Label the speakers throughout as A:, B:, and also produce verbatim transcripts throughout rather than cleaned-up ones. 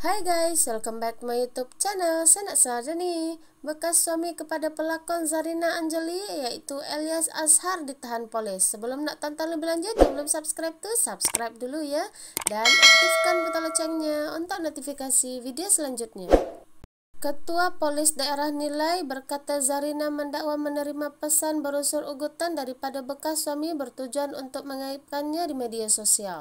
A: Hai guys, welcome back to my YouTube channel. Saya nak saja nih, bekas suami kepada pelakon Zarina Anjali yaitu Elyas Azhar ditahan polis. Sebelum nak tonton lebih lanjut, yang belum subscribe tuh subscribe dulu ya, dan aktifkan butang loncengnya untuk notifikasi video selanjutnya. Ketua Polis Daerah Nilai berkata Zarina mendakwa menerima pesan berusur ugutan daripada bekas suami bertujuan untuk mengaibkannya di media sosial.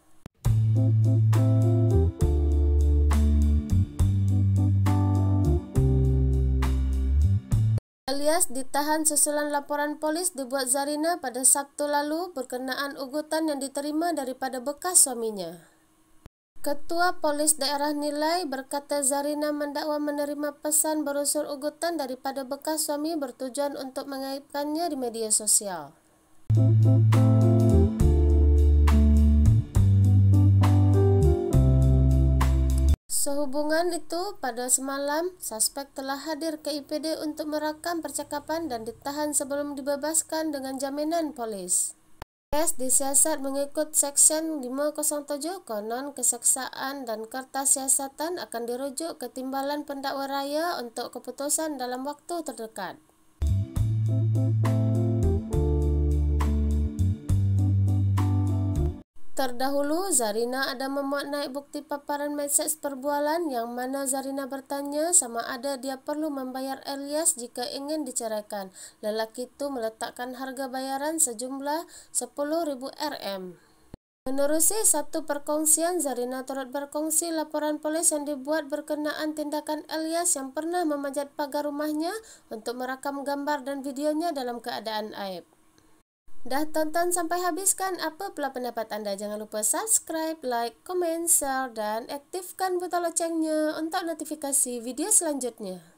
A: Elyas ditahan susulan laporan polis dibuat Zarina pada Sabtu lalu berkenaan ugutan yang diterima daripada bekas suaminya. Ketua Polis Daerah Nilai berkata Zarina mendakwa menerima pesan berusur ugutan daripada bekas suami bertujuan untuk mengaibkannya di media sosial. Sehubungan itu, pada semalam, suspek telah hadir ke I P D untuk merakam percakapan dan ditahan sebelum dibebaskan dengan jaminan polis. Kes disiasat mengikut Seksyen lima kosong tujuh, konon kesaksian dan kertas siasatan akan dirujuk ke Timbalan Pendakwa Raya untuk keputusan dalam waktu terdekat. Terdahulu, Zarina ada memuat naik bukti paparan mesej perbualan yang mana Zarina bertanya sama ada dia perlu membayar Elyas jika ingin diceraikan. Lelaki itu meletakkan harga bayaran sejumlah sepuluh ribu ringgit. Menerusi satu perkongsian, Zarina turut berkongsi laporan polis yang dibuat berkenaan tindakan Elyas yang pernah memanjat pagar rumahnya untuk merakam gambar dan videonya dalam keadaan aib. Dah tonton sampai habis kan? Apa pula pendapat anda? Jangan lupa subscribe, like, komen, share, dan aktifkan butang loncengnya untuk notifikasi video selanjutnya.